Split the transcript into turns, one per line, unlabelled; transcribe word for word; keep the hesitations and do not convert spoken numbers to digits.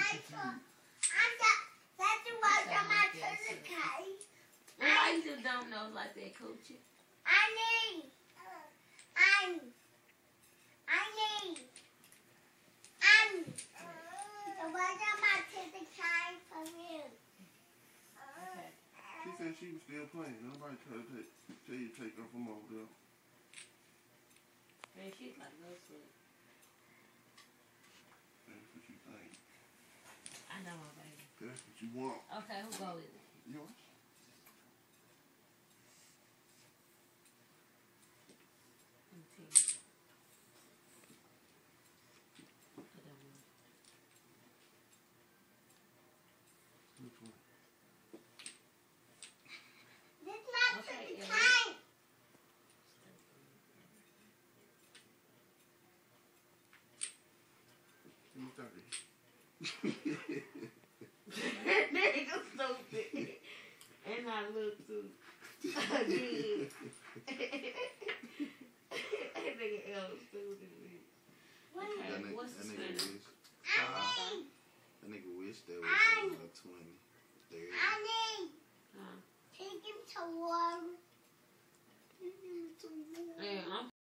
Why you do dominoes like that, Coochie?
I need. I need. I need. I need. So why don't I take the time from you?
Okay.
She said she was still playing. Nobody tell, her take, tell you to take her from over there.
Man, she's like no sleep.
That's what you think.
I know my baby.
That's what you want.
Okay, who go with it?
Yours.
That nigga stupid. And I look too. Again. That nigga else stupid.
That
Okay,
nigga,
what's
that
the
nigga
spinner?
wish. Uh, that nigga wish that was.